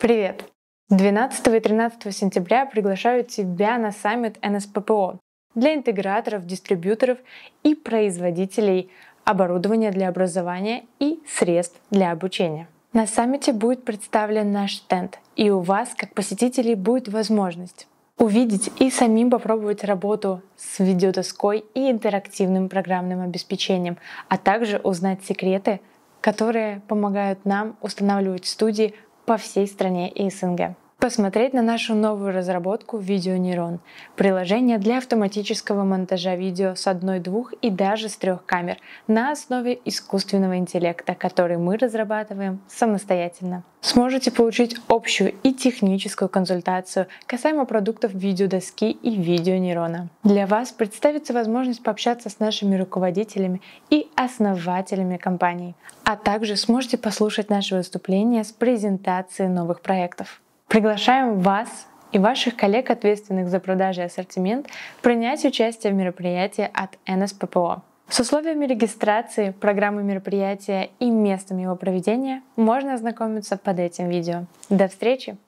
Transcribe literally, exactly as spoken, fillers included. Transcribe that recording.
Привет! двенадцатого и тринадцатого сентября приглашаю тебя на саммит эн эс пэ пэ о для интеграторов, дистрибьюторов и производителей оборудования для образования и средств для обучения. На саммите будет представлен наш стенд, и у вас, как посетителей, будет возможность увидеть и самим попробовать работу с видеодоской и интерактивным программным обеспечением, а также узнать секреты, которые помогают нам устанавливать студии по всей стране и эс эн гэ. Посмотреть на нашу новую разработку VideoNeuron — приложение для автоматического монтажа видео с одной, двух и даже с трех камер на основе искусственного интеллекта, который мы разрабатываем самостоятельно. Сможете получить общую и техническую консультацию касаемо продуктов видеодоски и видеонейрона. Для вас представится возможность пообщаться с нашими руководителями и основателями компаний, а также сможете послушать наши выступления с презентацией новых проектов. Приглашаем вас и ваших коллег, ответственных за продажи и ассортимент, принять участие в мероприятии от эн эс пэ пэ о. С условиями регистрации, программы мероприятия и местом его проведения можно ознакомиться под этим видео. До встречи!